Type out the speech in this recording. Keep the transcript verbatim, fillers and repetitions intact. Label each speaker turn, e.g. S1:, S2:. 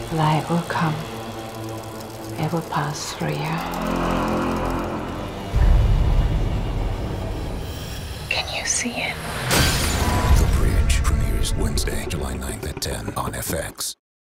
S1: Light will come. It will pass through you. Can you see it?
S2: The Bridge premieres Wednesday, July ninth at ten on F X.